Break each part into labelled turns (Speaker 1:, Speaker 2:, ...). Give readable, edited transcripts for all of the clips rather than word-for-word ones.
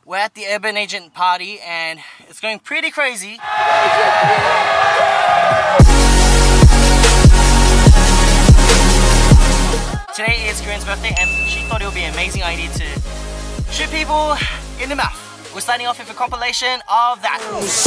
Speaker 1: We're at the Urban Agent party and it's going pretty crazy. Today is Corinne's birthday and she thought it would be an amazing idea to shoot people in the mouth. We're starting off with a compilation of that.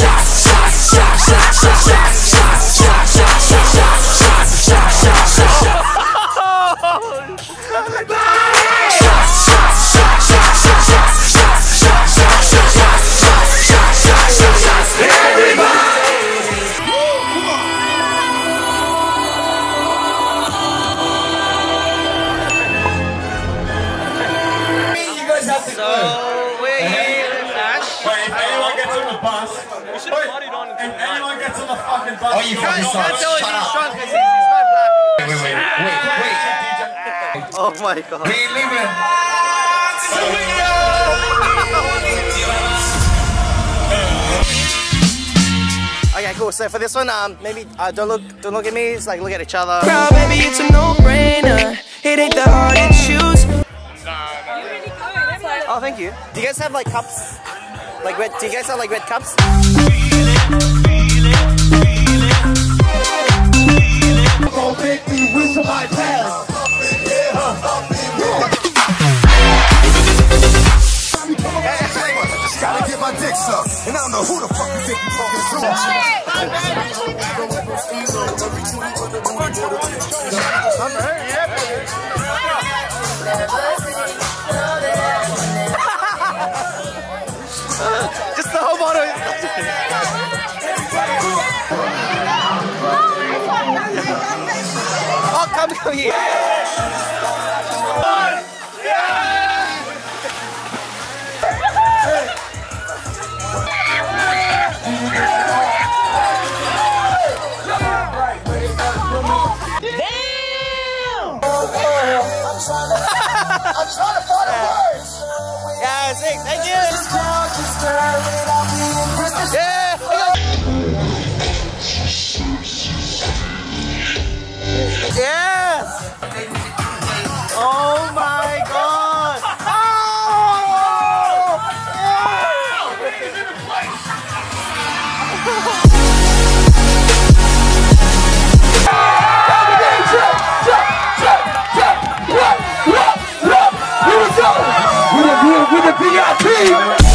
Speaker 2: If anyone gets on the fucking bus,
Speaker 3: oh, you fucking can't
Speaker 1: tell he's drunk because he's not black.
Speaker 3: Wait.
Speaker 1: Oh my god.
Speaker 3: We ain't leaving.
Speaker 1: Okay, cool. So for this one, maybe don't look at me. It's like look at each other.
Speaker 4: Girl, baby, it's a no-brainer. It ain't that hard to choose.
Speaker 1: Oh, thank you. Do you guys have like cups? Like red? Do you guys have like red cups?
Speaker 2: Don't make me wish my past. Just gotta get my dick sucked, and I don't know who the fuck you think you talking
Speaker 1: Just the whole bottle. Oh, come here.
Speaker 2: I'm trying to find the words.
Speaker 1: Yeah, sick. Thank you. Yeah. Yes. Oh my god.
Speaker 2: With the VIP.